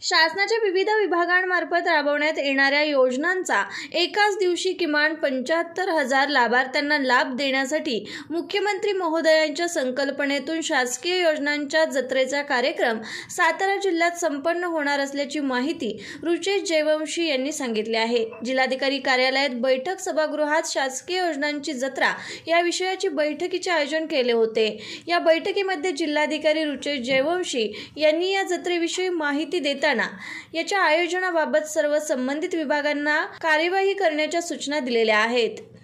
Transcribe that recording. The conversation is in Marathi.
शासनाच्या विविध विभागांमार्फत राबवण्यात येणाऱ्या योजनांचा एकाच दिवशी किमान 75,000 लाभार्थ्यांना लाभ देण्यासाठी मुख्यमंत्री महोदयांच्या संकल्पनेतून शासकीय योजनांच्या जत्रेचा कार्यक्रम सातारा जिल्ह्यात संपन्न होणार असल्याची माहिती रुचेश जयवंशी यांनी सांगितली आहे। जिल्हाधिकारी कार्यालयात बैठक सभागृहात शासकीय योजनांची जत्रा या विषयाची बैठकीचे आयोजन केले होते। या बैठकीमध्ये जिल्हाधिकारी रुचेश जयवंशी यांनी या जत्रेविषयी माहिती देताना याच्या आयोजनाबाबत सर्व संबंधित विभागांना कार्यवाही करण्याच्या सूचना दिलेल्या आहेत।